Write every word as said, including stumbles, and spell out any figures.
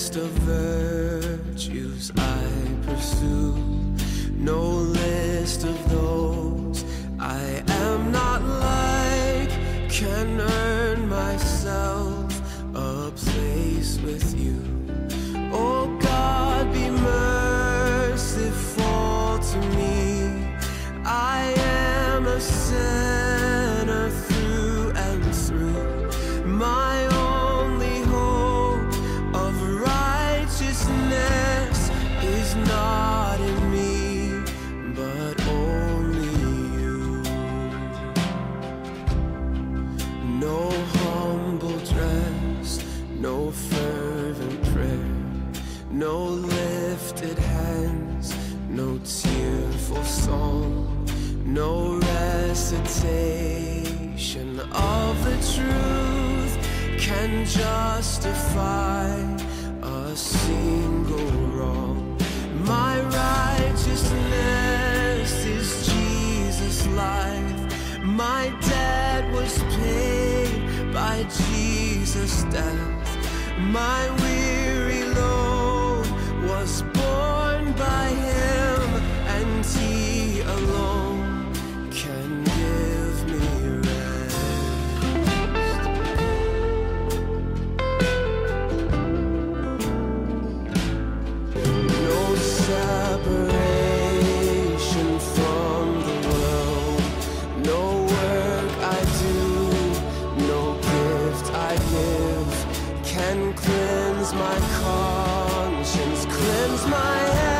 list of virtues I pursue, no list of those I am not like can earn myself a place with you. Oh God, be merciful to me. I am a sinner through and through. My only hope of righteousness is not in me, but only you. No humble dress, no fervent prayer, no lifted hands, no tearful song, no recitation of the truth can justify a single wrong. My righteousness is Jesus' life. My debt was paid by Jesus' death. My weary load was borne by him, and he alone can give me rest. No separation from the world, no work I do, no gift I give can cleanse my conscience, cleanse my head.